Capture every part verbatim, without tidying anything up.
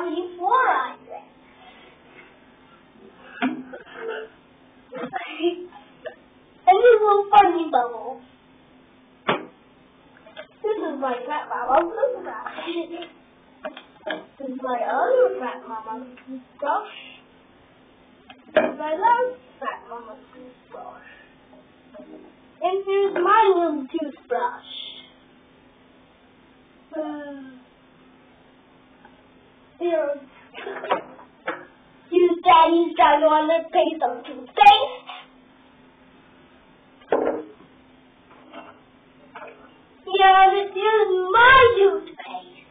have any fluoride in it. And these little funny bubbles. This is my fat mama's toothbrush. This is my other fat mama's toothbrush. This is my last fat mama's toothbrush. And here's my little toothbrush. Uh, here's Use Daddy's gigantic paste of toothpaste. And here's my toothpaste.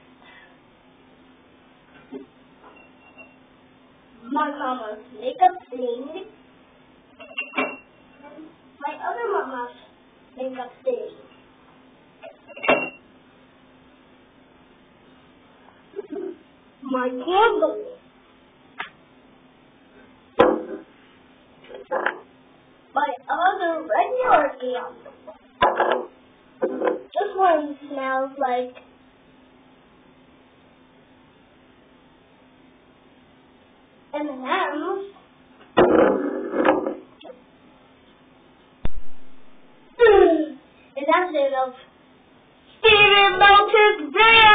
My mama's makeup stain. My other mama's makeup stain. My candle. My other regular candle. This one smells like M and M's. And that's it of Steven Meltons.